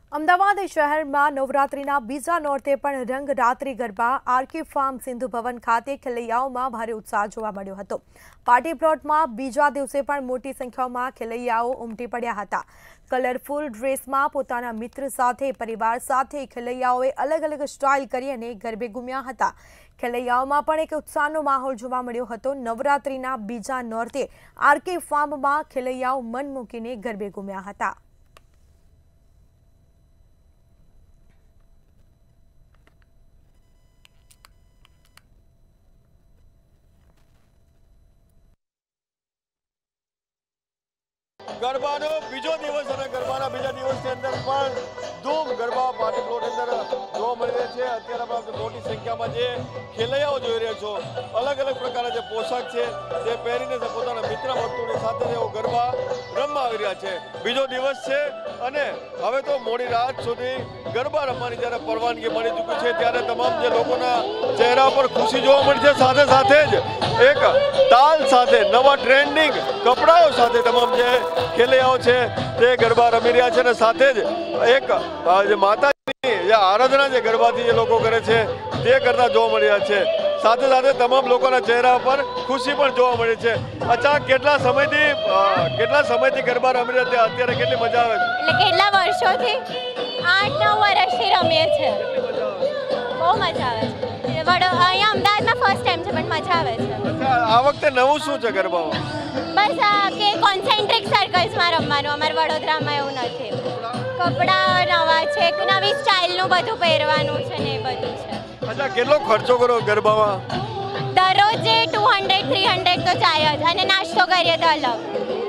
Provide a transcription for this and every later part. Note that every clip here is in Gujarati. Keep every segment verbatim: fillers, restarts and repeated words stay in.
અમદાવાદ શહેરમાં નવરાત્રિના બીજા નોરતે પણ રંગ રાત્રિ ગરબા આરકે ફાર્મ સિંધુ ભવન ખાતે ખેલૈયાઓમાં ભારે ઉત્સાહ જોવા મળ્યો હતો। પાર્ટી પ્લોટમાં બીજા દિવસે પણ મોટી સંખ્યામાં ખેલૈયાઓ ઉમટી પડ્યા હતા। કલરફુલ ડ્રેસમાં પોતાના મિત્ર સાથે પરિવાર સાથે ખેલૈયાઓએ અલગ અલગ સ્ટાઇલ કરી અને ગરબે ઘૂમ્યા હતા। ખેલૈયાઓમાં પણ એક ઉત્સાહનો માહોલ જોવા મળ્યો હતો। નવરાત્રિના બીજા નોરતે આરકે ફાર્મમાં ખેલૈયાઓ મન મૂકીને ગરબે ઘૂમ્યા હતા। ગરબાનો બીજો દિવસ અને ગરબાના બીજા દિવસની અંદર પણ ધૂમ ગરબા પાર્ટી પ્લોટ અંદર જોવા મળી રહી છે। અત્યારે આપણે મોટી સંખ્યામાં જે ખેલૈયાઓ જોઈ રહ્યા છો, અલગ અલગ પ્રકારના જે પોશાક છે તે પહેરીને પોતાના મિત્ર ભક્તોની સાથે તેઓ ગરબા રમવા આવી રહ્યા છે। બીજો દિવસ છે અને હવે તો મોડી રાત સુધી ગરબા રમવાની જ્યારે પરવાનગી મળી ચૂકી છે ત્યારે તમામ જે લોકોના ચહેરા પર ખુશી જોવા મળી છે। સાથે સાથે જ એક તાલ સાથે નવા ટ્રેન્ડિંગ કપડાઓ સાથે તમામ જે ખેલૈયાઓ છે તે ગરબા રમી રહ્યા છે અને સાથે જ એક જે માતાજીની જે આરાધના જે ગરબાથી જે લોકો કરે છે તે કરતા જોવા મળી રહ્યા છે। સાથે સાથે તમામ લોકોના ચહેરા પર ખુશી પણ જોવા મળી છે। અચ્છા, કેટલા સમયથી કેટલા સમયથી ગરબા રમી રહ્યા છે, અત્યારે કેટલી મજા આવે છે? એટલે કેટલા વર્ષોથી? આઠ નવ વર્ષથી રમીએ છે। બહુ મજા આવે છે। વડો અહીંયા અમદાવાદમાં ફર્સ્ટ ટાઈમ છે પણ મજા આવે છે। આ વખતે નવું શું છે ગરબામાં? બસ કે કોન્સેન્ટ્રિક સર્કલ્સમાં રમવાનું, અમારે વડોદરામાં એવું નથી। કપડાં નવા છે, એક નવી સ્ટાઇલનું બધું પહેરવાનું છે ને એ બધું છે। અચ્છા, કેટલો ખર્ચો કરો ગરબામાં? દરરોજ ટુ હંડ્રેડ થ્રી હંડ્રેડ તો જાય જ, અને નાસ્તો કરીએ તો અલગ।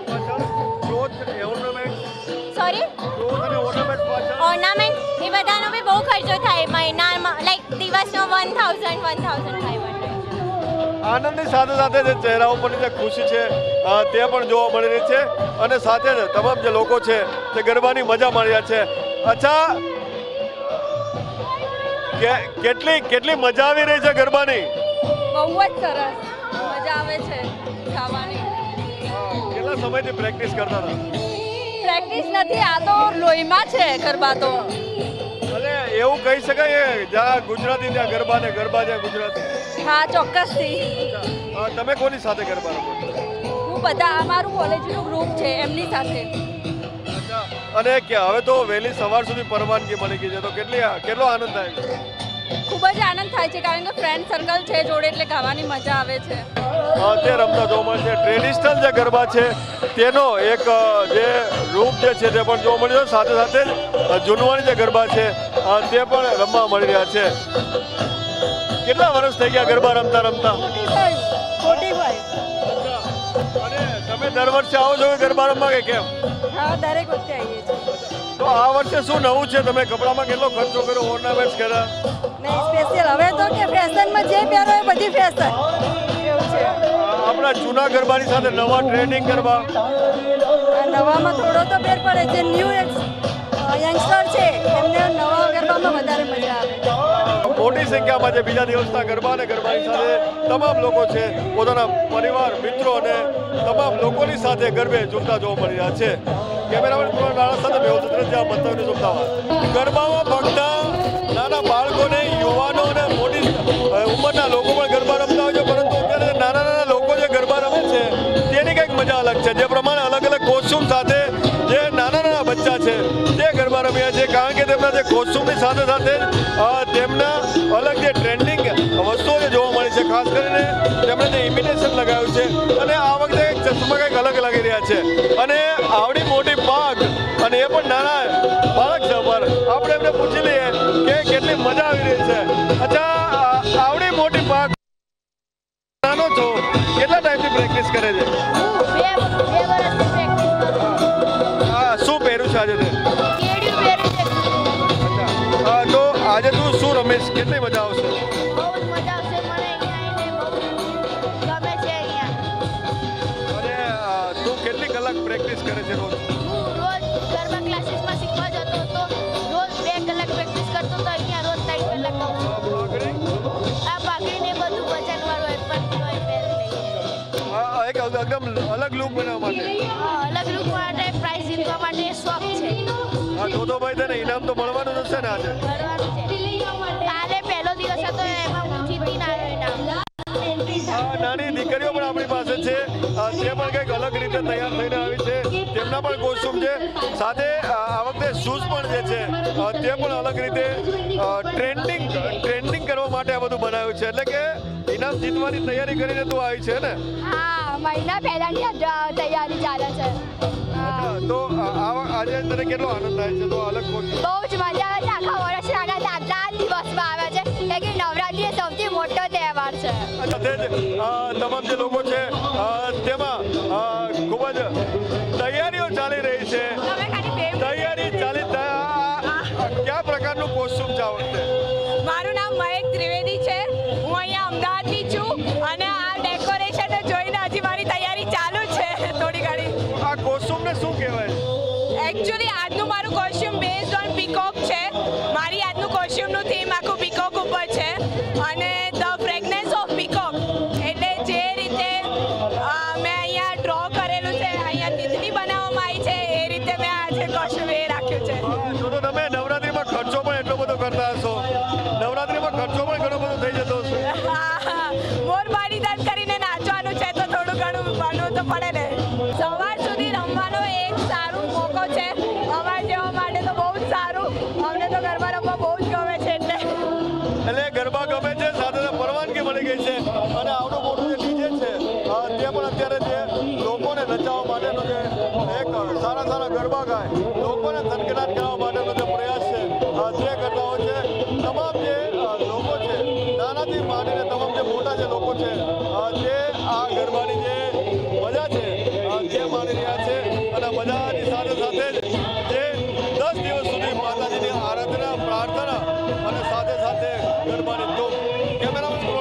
સોરી, ઓર્નામેન્ટ એ બધાનો બી બહુ ખર્ચો થાય મહિનામાં, લાઈક દિવસનો one thousand one thousand five hundred. આનંદની સાથે સાથે જે ચહેરા ઉપરની જે ખુશી છે તે પણ જોવા મળી રહી છે અને સાથે જ તમામ જે લોકો છે તે ગરબાની મજા માણી રહ્યા છે। અચ્છા, કે કેટલી કેટલી મજા આવી રહી છે ગરબાની? બહુ જ સરસ મજા આવે છે ગાવાની। કેટલા સમયથી પ્રેક્ટિસ કરતા હતા? પ્રેક્ટિસ નથી, આ તો લોહીમાં છે ગરબા તો। અને એવું કહી શકાય જ્યાં ગુજરાતી ત્યાં ગરબા ને ગરબા જ્યાં ગુજરાતી? હા, ચોક્કસથી। તમે કોની સાથે ગરબા રમો છો? હું બધા, અમારું કોલેજનું ગ્રુપ છે એમની સાથે। અને કે હવે તો વહેલી સવાર સુધી પરવાનગી મળી ગઈ છે, તો કેટલી કેટલો આનંદ થાય છે? ખૂબ જ આનંદ થાય છે કારણ કે ફ્રેન્ડ સર્કલ છે જોડે એટલે ગાવાની મજા આવે છે। તે રમતા જોવા મળે છે। ટ્રેડિશનલ જે ગરબા છે તેનો એક જે રૂપ જે છે તે પણ જોવા મળ્યો, સાથે સાથે જ જૂનવાણી જે ગરબા છે તે પણ રમવા મળી રહ્યા છે। કેટલા વર્ષ થઈ ગયા ગરબા રમતા રમતા? અને તમે દર વર્ષે આવો છો ગરબા રમવા કે કેમ? હા, દરેક વખતે આવીએ છીએ। તો આ વર્ષે શું નવું છે? તમે કપડામાં કેટલો ખર્ચો કર્યો, ઓર્નામેન્ટ્સ કર્યા? નહીં સ્પેશિયલ, હવે તો કે ફેશનમાં જે પહેરો એ બધી ફેશન એવું છે। આપણા જૂના ગરબાની સાથે નવા ટ્રેન્ડિંગ ગરબા? નવામાં થોડો તો ફેર પડે, જે ન્યૂ યંગસ્ટર છે એમને નવા ગરબામાં વધારે મજા આવે। મોટી સંખ્યામાં જે બીજા દિવસના ગરબા અને ગરબાની સાથે તમામ લોકો છે પોતાના પરિવાર, મિત્રો અને તમામ લોકોની સાથે ગરબે ઝૂમતા જોવા મળી રહ્યા છે। કેમેરામેન કુણાલ રાણા સાથે મેહુલ સુત્રેજા, મંતવ્ય અમદાવાદ। ગરબામાં ફક્ત નાના બાળકોને, યુવાનો અને મોટી ઉંમરના લોકો પણ ગરબા રમતા હોય છે, પરંતુ અત્યારે નાના નાના લોકો જે ગરબા રમે છે તેની કંઈક મજા અલગ છે। જે પ્રમાણે અલગ અલગ કોસ્ચ્યુમ સાથે જે નાના નાના બચ્ચા છે તે ગરબા રમ્યા છે, કારણ કે તેમના જે કોસ્ચ્યુમની સાથે સાથે તેમના અલગ જે ટ્રેન્ડિંગ વસ્તુઓ જે જોવા મળી છે, ખાસ કરીને તેમણે જે ઇમિટેશન લગાવ્યું છે અને આ વખતે ચશ્મા કંઈક અલગ લાગી રહ્યા છે અને આવડી મોટી પાક અને એ પણ નાના બાળક છે પર આપણે એમને પૂછી લઈએ કે કેટલી મજા આવી રહી છે। અચ્છા, આવડી મોટી પાક નાનો છો, કેટલા ટાઈમથી પ્રેક્ટિસ કરે છે? હા, શું પહેર્યું છે આજે તે? અચ્છા, તો આજે તું શું રમીશ? કેટલી મજા આવશે? અને તું કેટલી કલાક પ્રેક્ટિસ કરે છે રોજ? એકદમ અલગ લુક બનાવવા માટે? અલગ લુક માટે પ્રાઇઝ જીવવા માટે શોખ છે. હા તો તો ભાઈ તને ઇનામ તો મળવાનું જ હશે ને આજે? કરવાનું છે. કાલે પહેલો દિવસ હતો એમાં હું જીતીને આવ્યો ઇનામ. આ નાની દીકરીઓ પણ આપણી પાસે છે, અ, તે પણ કંઈક અલગ રીતે તૈયાર થઈને આવી છે, તેમના પણ કોસ્ટ્યુમ છે, સાથે અ, આ વખતે શૂઝ પણ જે છે અ, તે પણ અલગ રીતે ટ્રેન્ડિંગ ટ્રેન્ડિંગ કરવા માટે આ બધું બનાવ્યું છે, એટલે કે ઇનામ જીતવાની તૈયારી કરીને તું આવી છે ને? હા, મહિના પહેલાની તૈયારી ચાલે છે. તો અ, આ- આજે તને કેટલો આનંદ થાય છે? તો અલગ કોસ્ટ્યુમ બહુ જ મજા આવે છે. આખા વર્ષ આનંદ આટલા દિવસમાં આવે છે એટલે કે નવરાત્રી એ સૌથી મોટો તહેવાર છે. સાથે જ અ, તમામ જે લોકો છે અ, તેમાં અ, ખૂબ જ તૈયારીઓ ચાલી રહી છે. તૈયારી ચાલી ત- કયા પ્રકારનું કોસ્ટ્યુમ છે આ વખતે? મારું નામ મહેક ત્રિવેદી છે. હું અહીંયા અમદાવાદની છું અને આ ડેકોરેશન જોઈને હજી મારી તૈયારી ચાલુ છે થોડી ઘણી. આ કોસ્ટ્યુમને શું કહેવાય? એકચ્યુઅલી આજનું મારું કોસ્ટ્યુમ બેઝડ ઓન પીકોક છે. મારી આજનું કોસ્ટ્યુમનું થીમ આખું પીકોક ઉપર છે અને ધ ફ્રેગ્રન્સ ઓફ પીકોક એટલે જે રીતે અ, મેં અહીંયા ડ્રો કરેલું છે, અહીંયા તિતલી બનાવવામાં આવી છે, એ રીતે મેં આજે કોસ્ટ્યુમ એ રાખ્યું છે. હા, તો તો તમે નવરાત્રીમાં ખર્ચો પણ એટલો બધો કરતા હશો. નવરાત્રીમાં ખર્ચો પણ ઘણો બધો થઈ જતો હશે. મોર બારી દાન કરીને નાચવાનું છે તો થોડું ઘણું ભણવું તો પડે ને. સવાર સુધી રમવાનો એક સારું મોકો છે અમારા જેવા માટે, તો બહુ જ સારું. અમને તો ગરબા રમવા બહુ જ ગમે છે એટલે એટલે ગરબા ગમે છે, સાથે સાથે પરવાનગી મળી ગઈ છે અને આવડું મોટું જે ડીજે છે અ, તે પણ અત્યારે જે લોકોને નચાવવા માટેનો જે એક સારા સારા ગરબા ગાય, લોકોને થનગનાટ કરવા માટેનો જે પ્રયાસ છે અ, તે કરતા હોય છે. તમામ જે અ, લોકો છે, નાનાથી માંડીને તમામ જે મોટા જે લોકો છે અ, તે આ ગરબાની જે મજા છે અ, તે માણી રહ્યા છે અને મજાની સાથે સાથે જ જે દસ દિવસ સુધી માતાજીની આરાધના, પ્રાર્થના અને સાથે સાથે ગરબાની ધૂમ. કેમેરામેન